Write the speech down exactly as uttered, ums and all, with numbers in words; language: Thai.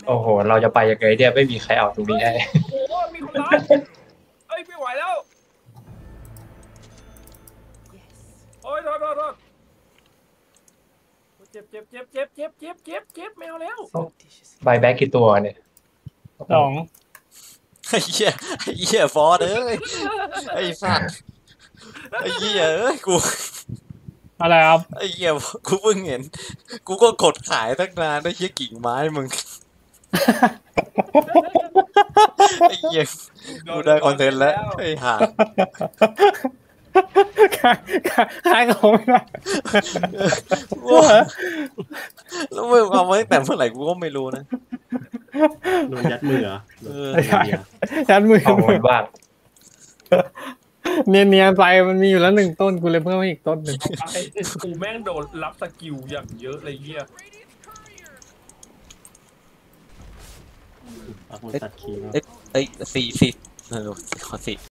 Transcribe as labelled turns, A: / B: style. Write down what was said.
A: โอ้โหเราจะไปยังไงเนี่ยไม่มีใครเอาตรงนี้ให้
B: โอ้โหมีคนร้ายเอ้ยไม่ไหวแล้วโอ้ยโทษโทษโทษเจ็บเจ็บเจ็บเจ็บเจ็บเจ็บเจ็บเจ็บไม่เอาแล้ว
A: ใบแบ็กกี่ตัวเนี่ย
C: สอง
D: ไอ้เหี้ยไอ้เหี้ยฟอร์ดเอ้ยไอ้สัตว์ไอ้เหี้ยเอ้ยกู
C: อะไรครับ
D: ไอ้เหี้ยกูเพิ่งเห็นกูก็กดขายตั้งนานได้เหี้ยกิ่งไม้มึงไอ้เหี้ยกูได้คอนเทนต์แล้วไอ้ห่า
C: ขายขายของไม่ได้
D: แล้วมึงเอาไว้แต่เมื่อไหร่กูก็ไม่รู้นะ
E: โดนยัดมือเหรอเออ
C: ยัดมือ
A: เอาหมดบ้าง
C: เนียนเนียนไปมันมีอยู่แล้วหนึ่งต้นกูเลยเพิ่มให้อีกต้นหนึ่ง
B: ไอ้กูแม่งโดนรับสกิลอย่างเยอะเลยเหี้ย
E: เอาคนตัดคีย์
D: เอ้ยสี่สี่เออขอสี่